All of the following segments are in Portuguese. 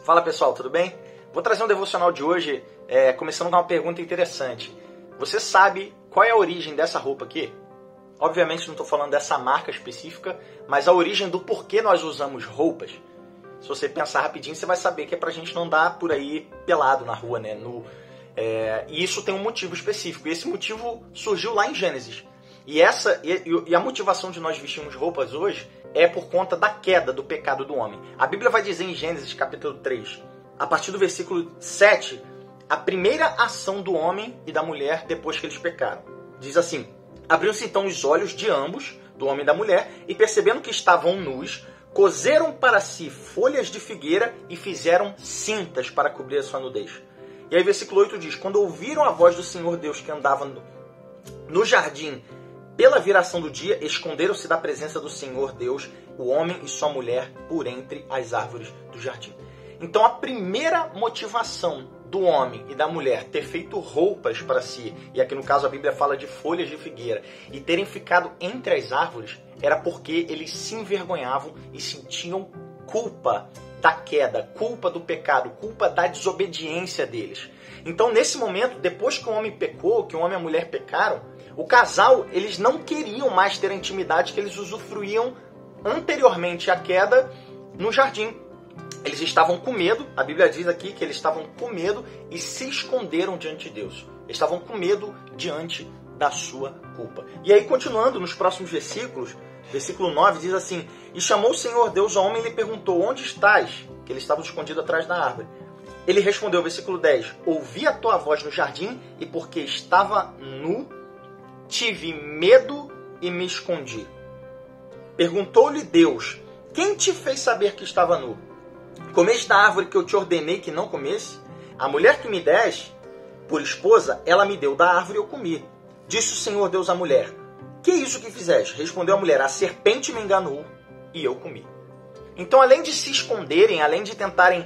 Fala pessoal, tudo bem? Vou trazer um devocional de hoje, começando com uma pergunta interessante. Você sabe qual é a origem dessa roupa aqui? Obviamente não estou falando dessa marca específica, mas a origem do porquê nós usamos roupas. Se você pensar rapidinho, você vai saber que é pra gente não andar por aí pelado na rua, né? E isso tem um motivo específico. E esse motivo surgiu lá em Gênesis. E a motivação de nós vestirmos roupas hoje é por conta da queda, do pecado do homem. A Bíblia vai dizer em Gênesis capítulo 3, a partir do versículo 7, a primeira ação do homem e da mulher depois que eles pecaram. Diz assim: abriram-se então os olhos de ambos, do homem e da mulher, e percebendo que estavam nus, coseram para si folhas de figueira e fizeram cintas para cobrir a sua nudez. E aí versículo 8 diz: quando ouviram a voz do Senhor Deus que andava no jardim pela viração do dia, esconderam-se da presença do Senhor Deus, o homem e sua mulher, por entre as árvores do jardim. Então a primeira motivação do homem e da mulher ter feito roupas para si, e aqui no caso a Bíblia fala de folhas de figueira, e terem ficado entre as árvores, era porque eles se envergonhavam e sentiam culpa da queda, culpa do pecado, culpa da desobediência deles. Então nesse momento, depois que o homem pecou, que o homem e a mulher pecaram, o casal, eles não queriam mais ter a intimidade que eles usufruíam anteriormente à queda no jardim. Eles estavam com medo, a Bíblia diz aqui que eles estavam com medo e se esconderam diante de Deus. Eles estavam com medo diante da sua culpa. E aí, continuando nos próximos versículos, versículo 9 diz assim: e chamou o Senhor Deus ao homem e lhe perguntou: onde estás? Que ele estava escondido atrás da árvore. Ele respondeu, versículo 10, ouvi a tua voz no jardim e porque estava nu, tive medo e me escondi. Perguntou-lhe Deus: quem te fez saber que estava nu? Comeste da árvore que eu te ordenei que não comesse? A mulher que me deste por esposa, ela me deu da árvore e eu comi. Disse o Senhor Deus à mulher: que é isso que fizeste? Respondeu a mulher: a serpente me enganou e eu comi. Então, além de se esconderem, além de tentarem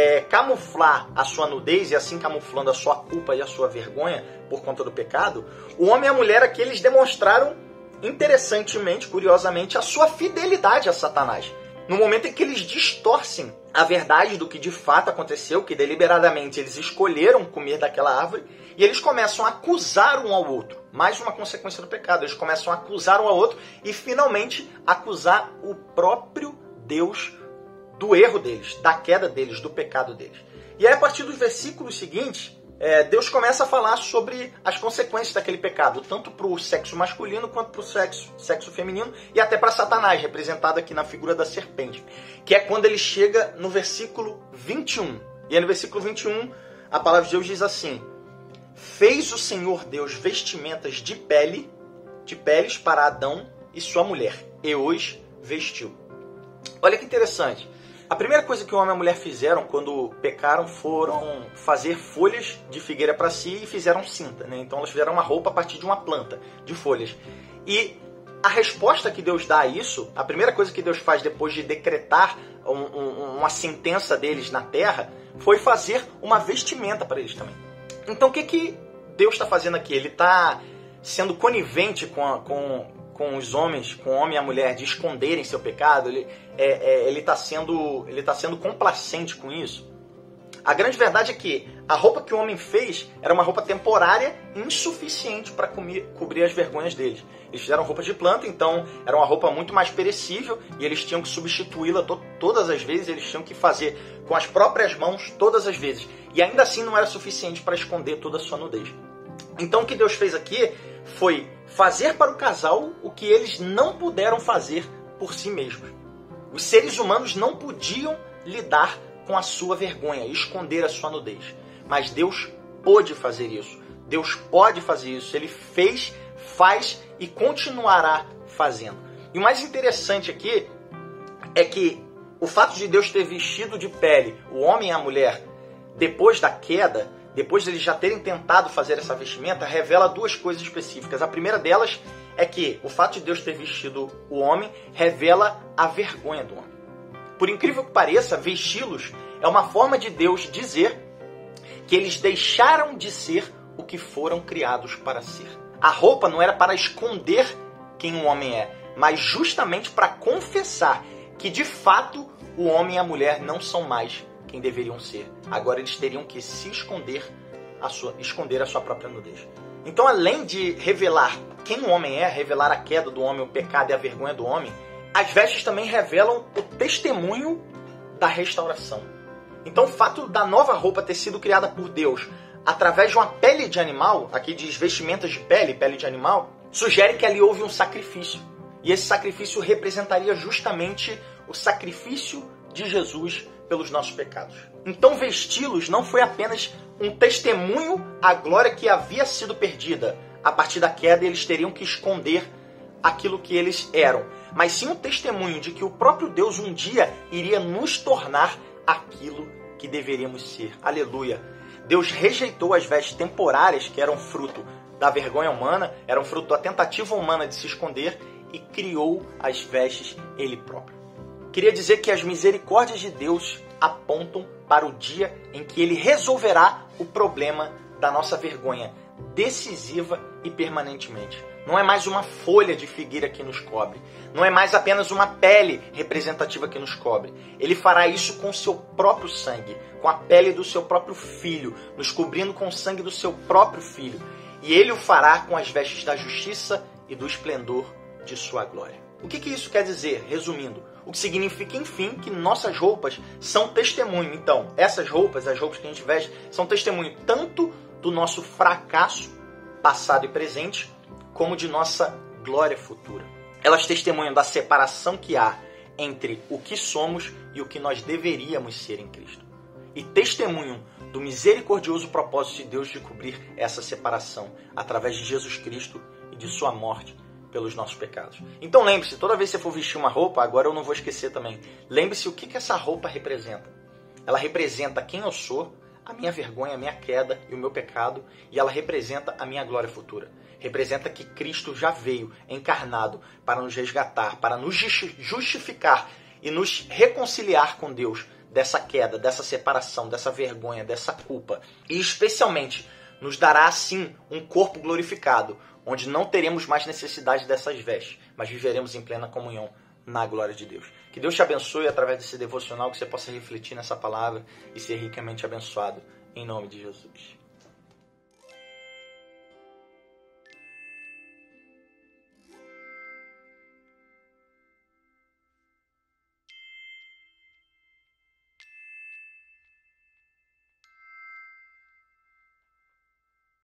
camuflar a sua nudez e assim camuflando a sua culpa e a sua vergonha por conta do pecado, o homem e a mulher aqui, eles demonstraram interessantemente, curiosamente, a sua fidelidade a Satanás. No momento em que eles distorcem a verdade do que de fato aconteceu, que deliberadamente eles escolheram comer daquela árvore, e eles começam a acusar um ao outro. Mais uma consequência do pecado. Eles começam a acusar um ao outro e finalmente acusar o próprio Deus do erro deles, da queda deles, do pecado deles. E aí, a partir dos versículos seguintes, Deus começa a falar sobre as consequências daquele pecado, tanto para o sexo masculino quanto para o sexo feminino, e até para Satanás, representado aqui na figura da serpente, que é quando ele chega no versículo 21. E aí no versículo 21, a palavra de Deus diz assim: fez o Senhor Deus vestimentas de peles para Adão e sua mulher, e os vestiu. Olha que interessante. A primeira coisa que o homem e a mulher fizeram quando pecaram foram fazer folhas de figueira para si e fizeram cinta, né? Então elas fizeram uma roupa a partir de uma planta, de folhas. E a resposta que Deus dá a isso, a primeira coisa que Deus faz depois de decretar uma sentença deles na terra, foi fazer uma vestimenta para eles também. Então o que Deus está fazendo aqui? Ele está sendo conivente com os homens, com o homem e a mulher, de esconderem seu pecado. Ele está sendo complacente com isso. A grande verdade é que a roupa que o homem fez era uma roupa temporária, insuficiente para cobrir as vergonhas deles. Eles fizeram roupa de planta, então era uma roupa muito mais perecível e eles tinham que substituí-la todas as vezes, eles tinham que fazer com as próprias mãos todas as vezes. E ainda assim não era suficiente para esconder toda a sua nudez. Então o que Deus fez aqui foi fazer para o casal o que eles não puderam fazer por si mesmos. Os seres humanos não podiam lidar com a sua vergonha, esconder a sua nudez. Mas Deus pôde fazer isso. Deus pode fazer isso. Ele fez, faz e continuará fazendo. E o mais interessante aqui é que o fato de Deus ter vestido de pele o homem e a mulher depois da queda, depois de eles já terem tentado fazer essa vestimenta, revela duas coisas específicas. A primeira delas é que o fato de Deus ter vestido o homem revela a vergonha do homem. Por incrível que pareça, vesti-los é uma forma de Deus dizer que eles deixaram de ser o que foram criados para ser. A roupa não era para esconder quem o homem é, mas justamente para confessar que, de fato, o homem e a mulher não são mais quem deveriam ser. Agora eles teriam que se esconder a sua própria nudez. Então, além de revelar quem o homem é, revelar a queda do homem, o pecado e a vergonha do homem, as vestes também revelam o testemunho da restauração. Então, o fato da nova roupa ter sido criada por Deus através de uma pele de animal, aqui diz vestimentas de pele, pele de animal, sugere que ali houve um sacrifício. E esse sacrifício representaria justamente o sacrifício de Jesus pelos nossos pecados. Então, vesti-los não foi apenas um testemunho à glória que havia sido perdida. A partir da queda, eles teriam que esconder aquilo que eles eram, mas sim um testemunho de que o próprio Deus um dia iria nos tornar aquilo que deveríamos ser. Aleluia! Deus rejeitou as vestes temporárias que eram fruto da vergonha humana, eram fruto da tentativa humana de se esconder, e criou as vestes Ele próprio. Queria dizer que as misericórdias de Deus apontam para o dia em que Ele resolverá o problema da nossa vergonha, decisiva e permanentemente. Não é mais uma folha de figueira que nos cobre. Não é mais apenas uma pele representativa que nos cobre. Ele fará isso com o seu próprio sangue, com a pele do seu próprio filho, nos cobrindo com o sangue do seu próprio filho. E Ele o fará com as vestes da justiça e do esplendor de sua glória. O que isso quer dizer? Resumindo, o que significa, enfim, que nossas roupas são testemunho. Então, essas roupas, as roupas que a gente veste, são testemunho tanto do nosso fracasso passado e presente, como de nossa glória futura. Elas testemunham da separação que há entre o que somos e o que nós deveríamos ser em Cristo. E testemunham do misericordioso propósito de Deus de cobrir essa separação através de Jesus Cristo e de sua morte pelos nossos pecados. Então lembre-se, toda vez que você for vestir uma roupa, agora eu não vou esquecer também, lembre-se o que essa roupa representa. Ela representa quem eu sou, a minha vergonha, a minha queda e o meu pecado, e ela representa a minha glória futura. Representa que Cristo já veio encarnado para nos resgatar, para nos justificar e nos reconciliar com Deus dessa queda, dessa separação, dessa vergonha, dessa culpa. E especialmente nos dará assim um corpo glorificado, onde não teremos mais necessidade dessas vestes, mas viveremos em plena comunhão na glória de Deus. Que Deus te abençoe através desse devocional, que você possa refletir nessa palavra e ser ricamente abençoado, em nome de Jesus.